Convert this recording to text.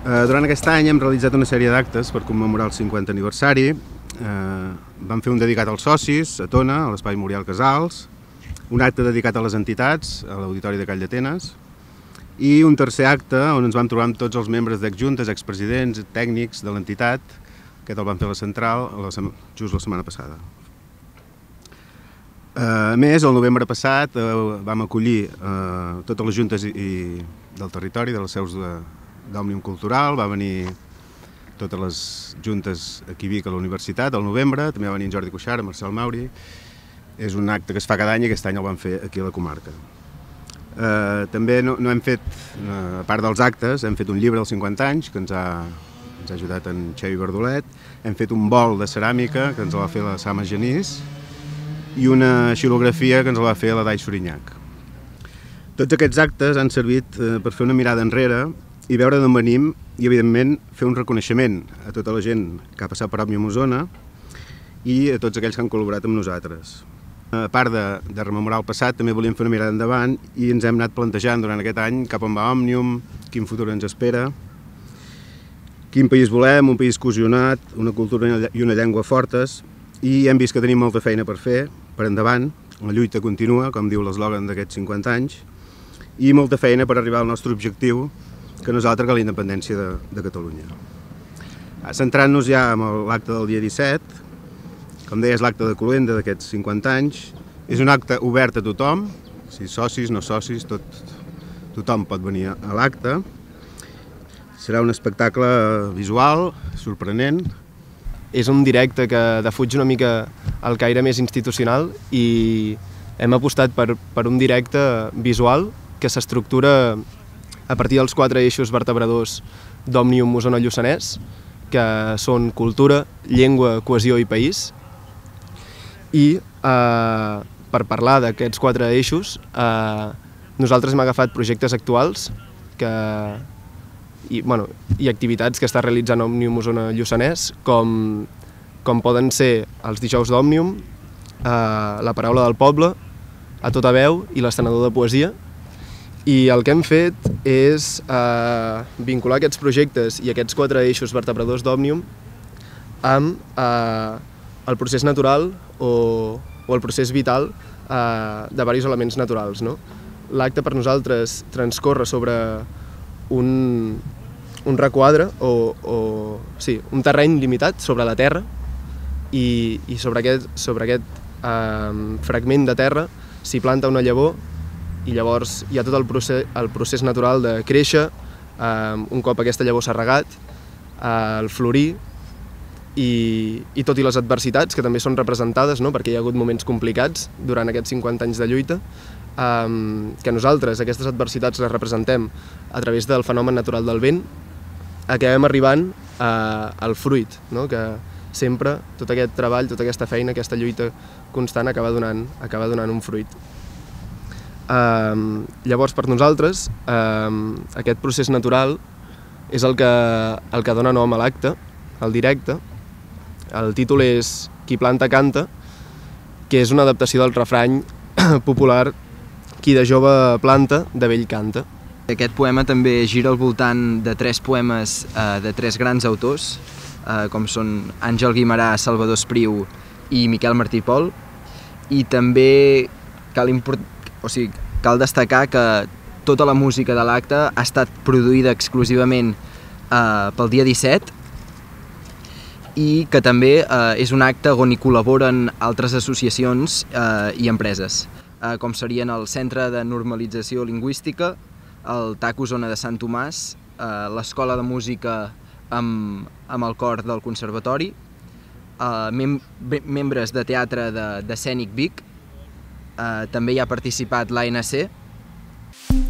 Durant aquest any hem realitzat una sèrie d'actes per commemorar el 50 aniversari. Vam fer un dedicat als socis, a Tona, a l'Espai Muriel Casals, un acte dedicat a les entitats, a l'Auditori de Call d'Atenes, i un tercer acte on ens vam trobar amb tots els membres d'exjuntes, expresidents, tècnics de l'entitat. Aquest el vam fer a la central just la setmana passada. A més, el novembre passat vam acollir totes les juntes del territori, de les seus d'Òmnium Cultural. Va venir totes les juntes aquí a Vic, a la universitat, al novembre. També va venir en Jordi Cuixart, Marcel Mauri. És un acte que es fa cada any i aquest any el vam fer aquí a la comarca. També no hem fet, a part dels actes, hem fet un llibre dels 50 anys que ens ha ajudat en Xavi Verdolet. Hem fet un bol de ceràmica que ens el va fer la Sama Genís i una xilografia que ens la va fer la Dai Sorinyac. Tots aquests actes han servit per fer una mirada enrere i veure d'on venim i, evidentment, fer un reconeixement a tota la gent que ha passat per Òmnium Osona i a tots aquells que han col·laborat amb nosaltres. A part de rememorar el passat, també volíem fer una mirada endavant i ens hem anat plantejant durant aquest any cap on va Òmnium, quin futur ens espera, quin país volem, un país cohesionat, una cultura i una llengua fortes, i hem vist que tenim molta feina per fer, per endavant, la lluita continua, com diu l'eslògan d'aquests 50 anys, i molta feina per arribar al nostre objectiu, que no és altre que la independència de Catalunya. Centrant-nos ja en l'acte del dia 17, com deia, és l'acte de Colenda d'aquests 50 anys, és un acte obert a tothom, socis, no socis, tothom pot venir a l'acte. Serà un espectacle visual, sorprenent. És un directe que defuig una mica el caire més institucional i hem apostat per un directe visual que s'estructura a partir dels 4 eixos vertebradors d'Òmnium Osona Lluçanès, que són cultura, llengua, cohesió i país. I per parlar d'aquests 4 eixos, nosaltres hem agafat projectes actuals i activitats que està realitzant Òmnium Osona Lluçanès, com poden ser els dijous d'Òmnium, la paraula del poble, a tota veu i l'estenedor de poesia. I el que hem fet és vincular aquests projectes i aquests 4 eixos vertebradors d'Òmnium amb el procés natural o el procés vital de diversos elements naturals. L'acte per nosaltres transcorre sobre un requadre un terreny limitat sobre la terra i sobre aquest fragment de terra s'hi planta una llavor i llavors hi ha tot el procés natural de créixer, un cop aquesta llavor s'ha regat, el florir i tot i les adversitats que també són representades, perquè hi ha hagut moments complicats durant aquests 50 anys de lluita, que nosaltres aquestes adversitats les representem a través del fenomen natural del vent, acabem arribant al fruit, que sempre tot aquest treball, tota aquesta feina, aquesta lluita constant acaba donant un fruit. Llavors, per nosaltres, aquest procés natural és el que dona nom a l'acte, al directe. El títol és Qui planta canta, que és una adaptació del refrany popular Qui de jove planta, de vell canta. Aquest poema també gira al voltant de 3 poemes de 3 grans autors, com són Àngel Guimerà, Salvador Espriu i Miquel Martí i Pol, i també cal destacar que tota la música de l'acte ha estat produïda exclusivament pel dia 17 i que també és un acte on hi col·laboren altres associacions i empreses, com serien el Centre de Normalització Lingüística, el TAC Osona de Sant Tomàs, l'Escola de Música amb el cor del Conservatori, membres de teatre de Escènic Vic, també hi ha participat l'ANC.